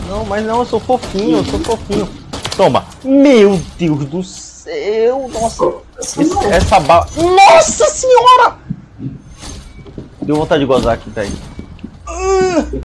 Não, mas não, eu sou fofinho, eu sou fofinho. Toma. Meu Deus do céu. Nossa. Essa bala... Nossa senhora! Deu vontade de gozar aqui, tá aí.